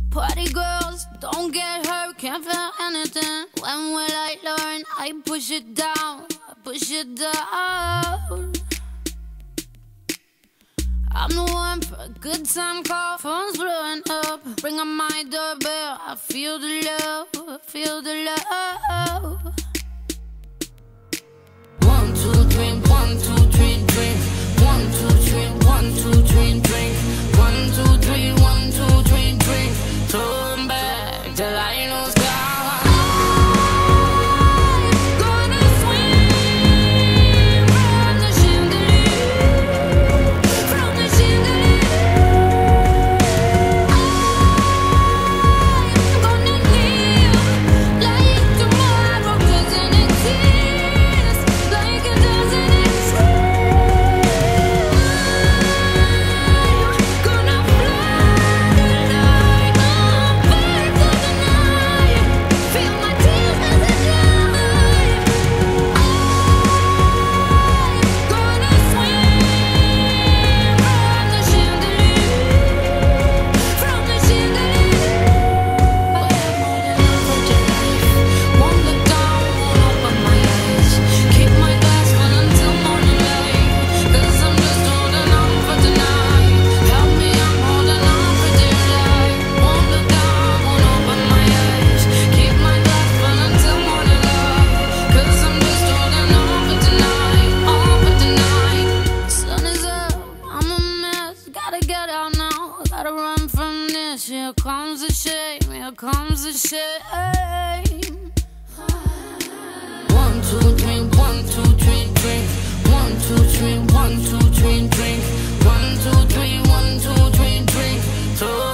Party girls, don't get hurt, can't feel anything. When will I learn? I push it down, I push it down. I'm the one for a good time call. Phone's blowing up, ring on my doorbell. I feel the love, I feel the love. 1, 2, 3, 1, 2, 3, drink. 1, 2, 3, 1, 2, 3, drink. 1, 2, 3, 1, 2, 3, drink. Turn back till I lose count. Here comes the shame, here comes the shame. 1, 2, 3, 1, 2, 3, drink. 1, 2, 3, 1, 2, 3, drink. 1, 2, 3, 1, 2, 3, drink.